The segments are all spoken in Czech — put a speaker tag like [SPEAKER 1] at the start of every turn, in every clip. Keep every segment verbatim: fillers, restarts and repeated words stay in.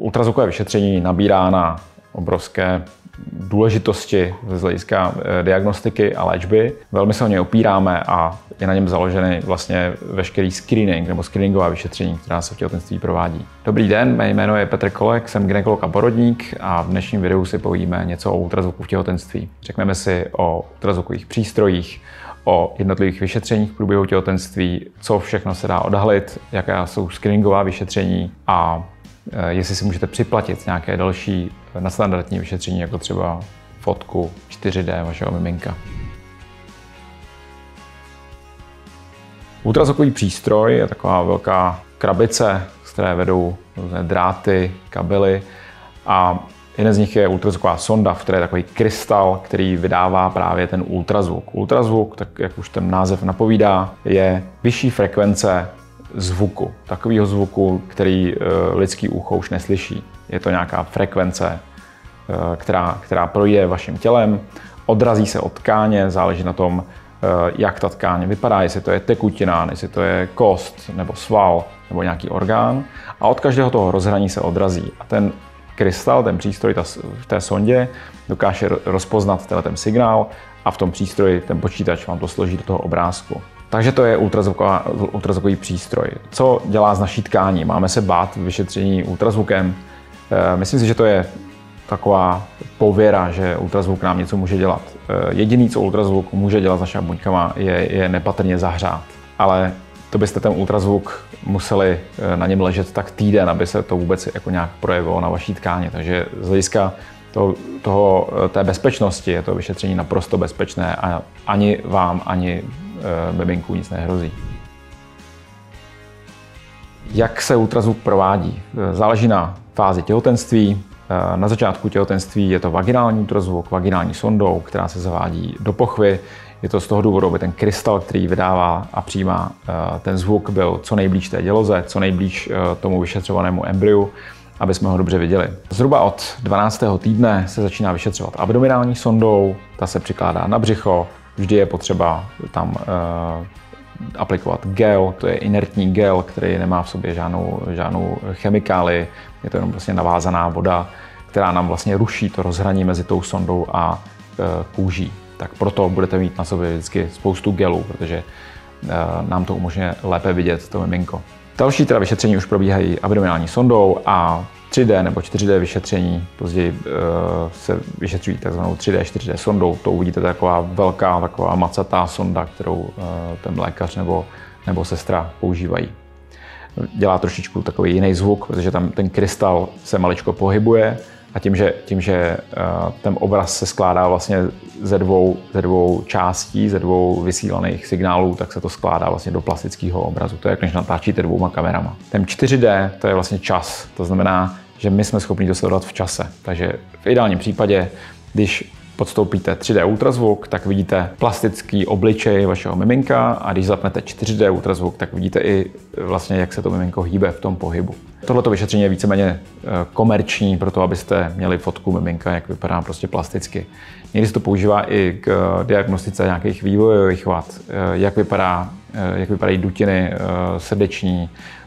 [SPEAKER 1] ultrazvukové vyšetření nabírá na obrovské důležitosti z hlediska diagnostiky a léčby. Velmi se o něj opíráme a je na něm založený vlastně veškerý screening nebo screeningová vyšetření, která se v těhotenství provádí. Dobrý den, mé jméno je Petr Kolek, jsem gynekolog a porodník a v dnešním videu si povíme něco o ultrazvuku v těhotenství. Řekneme si o ultrazvukových přístrojích, o jednotlivých vyšetřeních v průběhu těhotenství, co všechno se dá odhalit, jaká jsou screeningová vyšetření a jestli si můžete připlatit nějaké další nadstandardní vyšetření, jako třeba fotku čtyři dé vašeho miminka. Ultrazvukový přístroj je taková velká krabice, z které vedou různé dráty, kabely a jeden z nich je ultrazvuková sonda, v které je takový krystal, který vydává právě ten ultrazvuk. Ultrazvuk, tak jak už ten název napovídá, je vyšší frekvence zvuku, takového zvuku, který lidský ucho už neslyší. Je to nějaká frekvence, která, která projde vaším tělem, odrazí se od tkáně, záleží na tom, jak ta tkáň vypadá, jestli to je tekutina, jestli to je kost nebo sval nebo nějaký orgán a od každého toho rozhraní se odrazí. A ten krystal, ten přístroj ta, v té sondě dokáže rozpoznat ten signál a v tom přístroji ten počítač vám to složí do toho obrázku. Takže to je ultrazvukový přístroj. Co dělá z naší tkání? Máme se bát vyšetření ultrazvukem? Myslím si, že to je taková pověra, že ultrazvuk nám něco může dělat. Jediný, co ultrazvuk může dělat s našimi buňkama, je, je nepatrně zahřát. Ale to byste ten ultrazvuk museli na něm ležet tak týden, aby se to vůbec jako nějak projevilo na vaší tkáni. Takže z hlediska toho, toho, té bezpečnosti je to vyšetření naprosto bezpečné a ani vám, ani miminku nic nehrozí. Jak se ultrazvuk provádí? Záleží na fázi těhotenství. Na začátku těhotenství je to vaginální ultrazvuk, vaginální sondou, která se zavádí do pochvy. Je to z toho důvodu, aby ten krystal, který vydává a přijímá ten zvuk, byl co nejblíž té děloze, co nejblíž tomu vyšetřovanému embryu, aby jsme ho dobře viděli. Zhruba od dvanáctého týdne se začíná vyšetřovat abdominální sondou, ta se přikládá na břicho. Vždy je potřeba tam uh, aplikovat gel, to je inertní gel, který nemá v sobě žádnou, žádnou chemikálii, je to jenom vlastně navázaná voda, která nám vlastně ruší to rozhraní mezi tou sondou a uh, kůží. Tak proto budete mít na sobě vždycky spoustu gelů, protože uh, nám to umožňuje lépe vidět to miminko. Další teda vyšetření už probíhají abdominální sondou a tři dé nebo čtyři dé vyšetření, později uh, se vyšetřují takzvanou tři dé, čtyři dé sondou. To uvidíte taková velká, taková macatá sonda, kterou uh, ten lékař nebo, nebo sestra používají. Dělá trošičku takový jiný zvuk, protože tam ten krystal se maličko pohybuje a tím, že, tím, že uh, ten obraz se skládá vlastně ze dvou, ze dvou částí, ze dvou vysílaných signálů, tak se to skládá vlastně do plastického obrazu. To je, jak když natáčíte dvouma kamerama. Ten čtyři dé to je vlastně čas, to znamená, že my jsme schopni to sledovat v čase. Takže v ideálním případě, když podstoupíte tři dé ultrazvuk, tak vidíte plastický obličej vašeho miminka a když zapnete čtyři dé ultrazvuk, tak vidíte i vlastně, jak se to miminko hýbe v tom pohybu. Tohleto vyšetření je víceméně komerční, proto abyste měli fotku miminka, jak vypadá prostě plasticky. Někdy se to používá i k diagnostice nějakých vývojových vad, jak, vypadá, jak vypadají dutiny srdeční,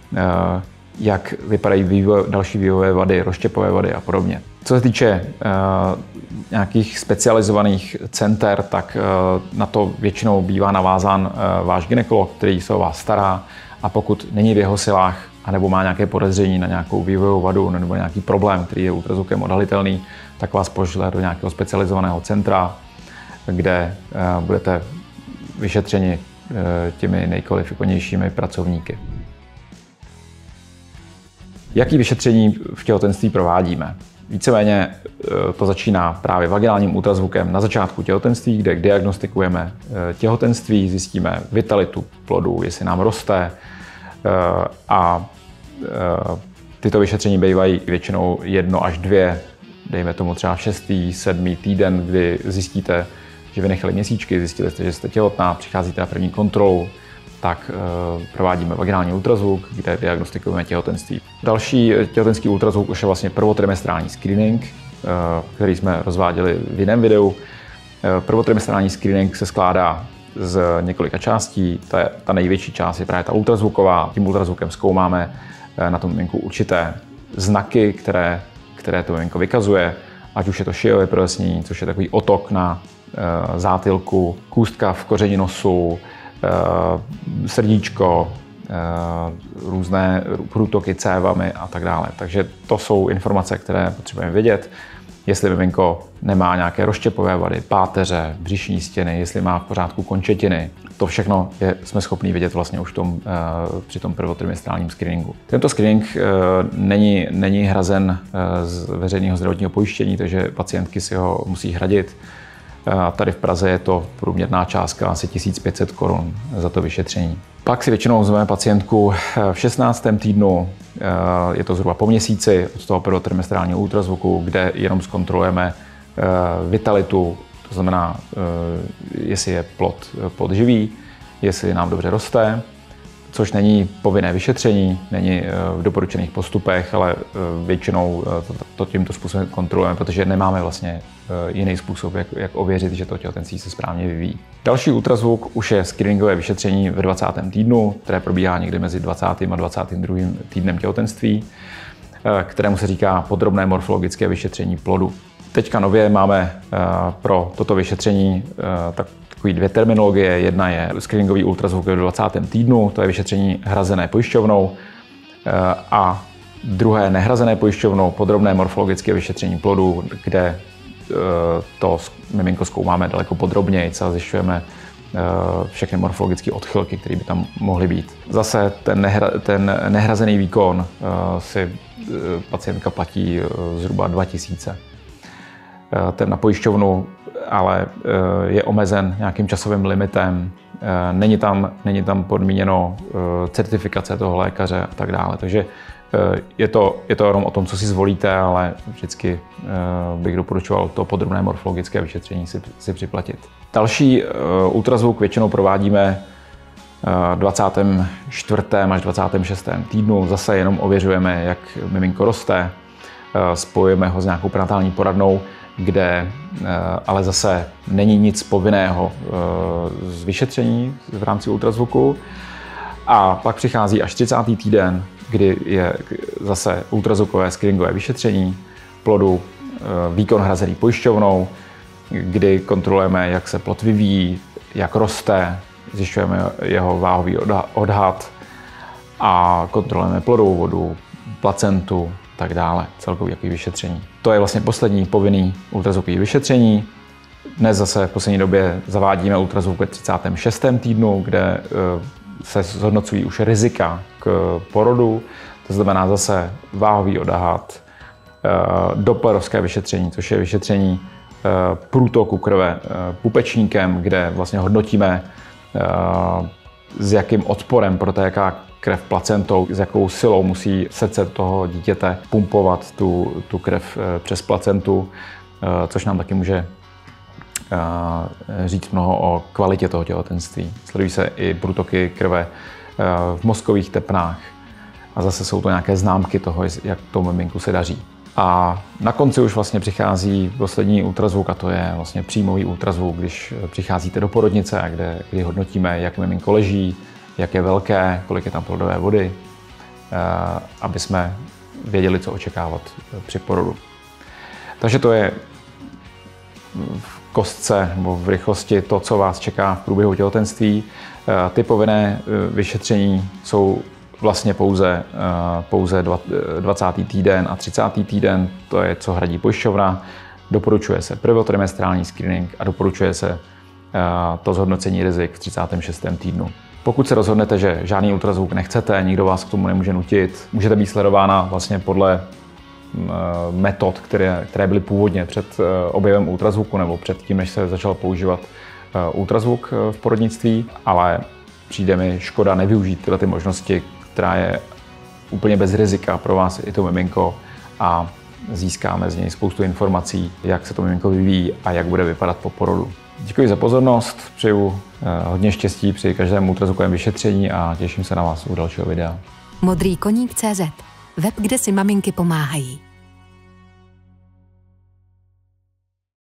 [SPEAKER 1] jak vypadají vývoj, další vývojové vady, rozštěpové vady a podobně. Co se týče uh, nějakých specializovaných center, tak uh, na to většinou bývá navázán uh, váš gynekolog, který se o vás stará a pokud není v jeho silách anebo má nějaké podezření na nějakou vývojovou vadu nebo nějaký problém, který je ultrazvukem odhalitelný, tak vás pošle do nějakého specializovaného centra, kde uh, budete vyšetřeni uh, těmi nejkvalifikovanějšími pracovníky. Jaký vyšetření v těhotenství provádíme? Víceméně to začíná právě vaginálním ultrazvukem na začátku těhotenství, kde diagnostikujeme těhotenství, zjistíme vitalitu plodu, jestli nám roste a tyto vyšetření bývají většinou jedno až dvě, dejme tomu třeba šestý, sedmý týden, kdy zjistíte, že vynechali měsíčky, zjistili jste, že jste těhotná, přicházíte na první kontrolu, tak e, provádíme vaginální ultrazvuk, kde diagnostikujeme těhotenství. Další těhotenský ultrazvuk už je vlastně prvotrimestrální screening, e, který jsme rozváděli v jiném videu. E, prvotrimestrální screening se skládá z několika částí. Ta, ta největší část je právě ta ultrazvuková. Tím ultrazvukem zkoumáme e, na tom miminku určité znaky, které, které to miminko vykazuje, ať už je to šijové prolesnění, což je takový otok na e, zátylku, kůstka v kořeni nosu, e, srdíčko, e, různé průtoky cévami a tak dále. Takže to jsou informace, které potřebujeme vědět. Jestli miminko nemá nějaké rozštěpové vady, páteře, břišní stěny, jestli má v pořádku končetiny. To všechno je, jsme schopni vědět vlastně už tom, při tom prvotrimestrálním screeningu. Tento screening není, není hrazen z veřejného zdravotního pojištění, takže pacientky si ho musí hradit. Tady v Praze je to průměrná částka asi tisíc pět set korun za to vyšetření. Pak si většinou vezmeme pacientku v šestnáctém týdnu, je to zhruba po měsíci od toho prvotrimestrálního ultrazvuku, kde jenom zkontrolujeme vitalitu, to znamená, jestli je plod plod živý, jestli nám dobře roste, což není povinné vyšetření, není v doporučených postupech, ale většinou to tímto způsobem kontrolujeme, protože nemáme vlastně jiný způsob, jak, jak ověřit, že to těhotenství se správně vyvíjí. Další ultrazvuk už je screeningové vyšetření v dvacátém týdnu, které probíhá někdy mezi dvacátým a dvacátým druhým týdnem těhotenství, kterému se říká podrobné morfologické vyšetření plodu. Teďka nově máme pro toto vyšetření tak takový dvě terminologie. Jedna je screeningový ultrazvuk v dvacátém týdnu, to je vyšetření hrazené pojišťovnou, a druhé nehrazené pojišťovnou podrobné morfologické vyšetření plodu, kde to miminko zkoumáme daleko podrobněji a zjišťujeme všechny morfologické odchylky, které by tam mohly být. Zase ten, nehra, ten nehrazený výkon si pacientka platí zhruba dva tisíce. Ten na pojišťovnu ale je omezen nějakým časovým limitem, není tam, není tam podmíněno certifikace toho lékaře a tak dále. Takže je to, je to jenom o tom, co si zvolíte, ale vždycky bych doporučoval to podrobné morfologické vyšetření si, si připlatit. Další ultrazvuk většinou provádíme v dvacátém čtvrtém až dvacátém šestém týdnu. Zase jenom ověřujeme, jak miminko roste, spojujeme ho s nějakou prenatální poradnou, kde ale zase není nic povinného z vyšetření v rámci ultrazvuku. A pak přichází až třicátý týden, kdy je zase ultrazvukové screeningové vyšetření plodu, výkon hrazený pojišťovnou, kdy kontrolujeme, jak se plod vyvíjí, jak roste, zjišťujeme jeho váhový odhad a kontrolujeme plodovou vodu, placentu, tak dále, celkový jaký vyšetření. To je vlastně poslední povinný ultrazvukové vyšetření. Dnes zase v poslední době zavádíme ultrazvuk ve třicátém šestém týdnu, kde se zhodnocují už rizika k porodu, to znamená zase váhový odhad, dopplerovské vyšetření, což je vyšetření průtoku krve pupečníkem, kde vlastně hodnotíme, s jakým odporem protéká krev placentou, s jakou silou musí srdce toho dítěte pumpovat tu, tu krev přes placentu, což nám taky může říct mnoho o kvalitě toho těhotenství. Sledují se i průtoky krve v mozkových tepnách a zase jsou to nějaké známky toho, jak tomu miminku se daří. A na konci už vlastně přichází poslední ultrazvuk, a to je vlastně příjmový ultrazvuk, když přicházíte do porodnice, kde, kdy hodnotíme, jak miminko leží, jak je velké, kolik je tam plodové vody, aby jsme věděli, co očekávat při porodu. Takže to je v kostce nebo v rychlosti to, co vás čeká v průběhu těhotenství. Ty povinné vyšetření jsou vlastně pouze, pouze dvacátý týden a třicátý týden, to je, co hradí pojišťovna. Doporučuje se prvotrimestrální screening a doporučuje se to zhodnocení rizik v třicátém šestém týdnu. Pokud se rozhodnete, že žádný ultrazvuk nechcete, nikdo vás k tomu nemůže nutit, můžete být sledována vlastně podle metod, které, které byly původně před objevem ultrazvuku nebo před tím, než se začal používat ultrazvuk v porodnictví, ale přijde mi škoda nevyužít tyhle ty možnosti, která je úplně bez rizika pro vás i to miminko, a získáme z něj spoustu informací, jak se to miminko vyvíjí a jak bude vypadat po porodu. Děkuji za pozornost, přeju hodně štěstí při každém ultrazvukovém vyšetření a těším se na vás u dalšího videa.
[SPEAKER 2] Modrý koník tečka cé zet, web, kde si maminky pomáhají.